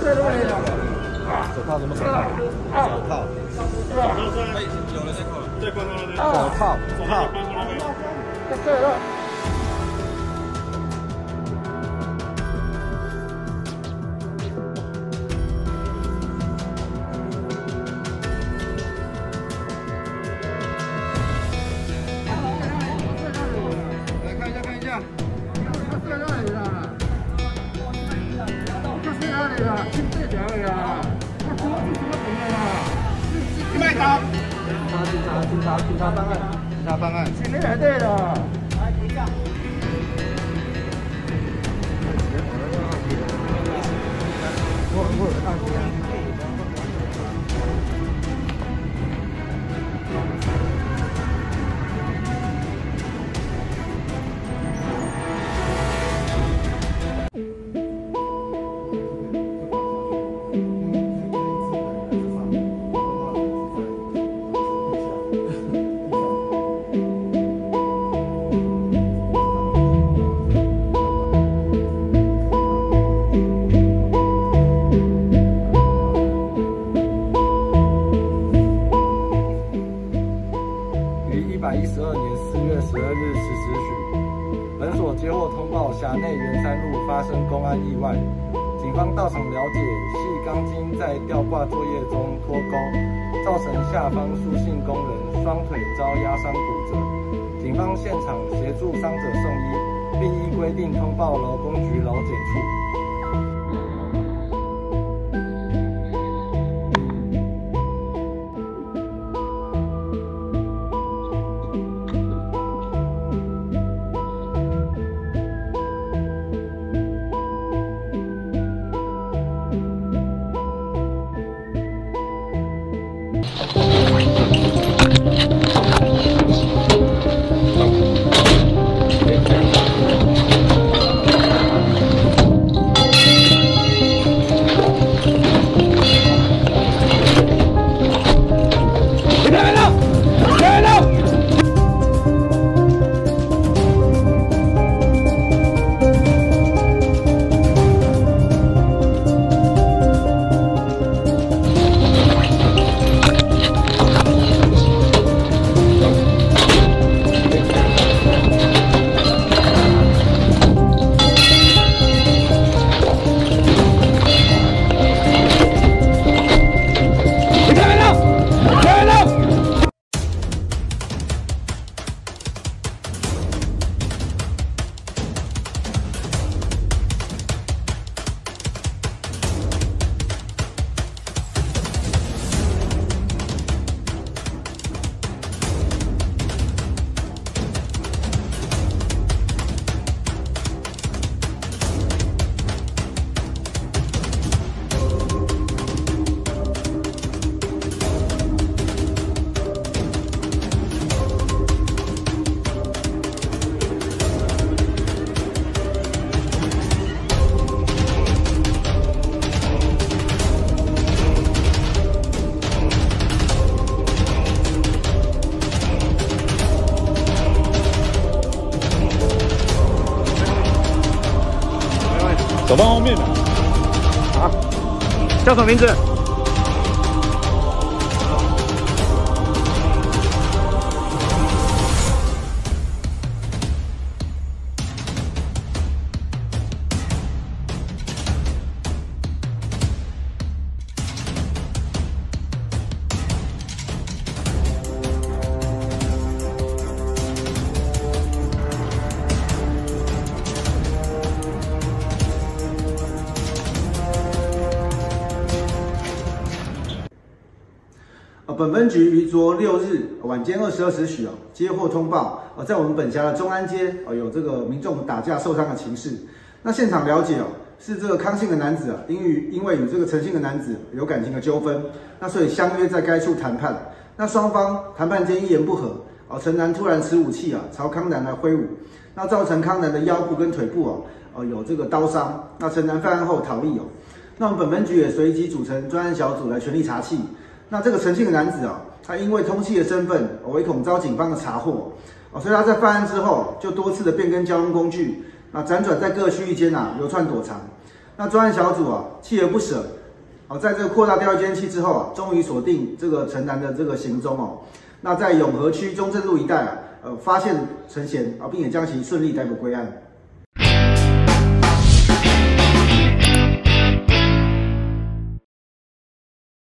手套怎么手套？手套。哎，有了再扣。对，关上了。手套，手套。对了。 警察方案，警察方案，请你来对了。来，等一下。我大哥。 112年4月12日10时许，本所接获通报，辖内圆山路发生公安意外。警方到场了解，系钢筋在吊挂作业中脱钩，造成下方苏姓工人双腿遭压伤骨折。警方现场协助伤者送医，并依规定通报劳工局劳检处。 走到后面的。好，叫什么名字？ 本分局于昨6日晚间22时许接获通报，在我们本辖的中安街有这个民众打架受伤的情势。那现场了解是这个康姓的男子因为与这个陈姓的男子有感情的纠纷，那所以相约在该处谈判。那双方谈判间一言不合，陈男突然持武器朝康男来挥舞，那造成康男的腰部跟腿部有这个刀伤。那陈男犯案后逃逸那我们本分局也随即组成专案小组来全力查缉。那这个陈姓的男子他因为通缉的身份，唯恐遭警方的查获，所以他在犯案之后就多次的变更交通工具，那辗转在各区域间流窜躲藏。那专案小组锲而不舍， 在这个扩大调阅监视器之后啊，终于锁定这个陈男的这个行踪哦。那在永和区中正路一带啊，发现陈贤啊，并且将其顺利逮捕归案。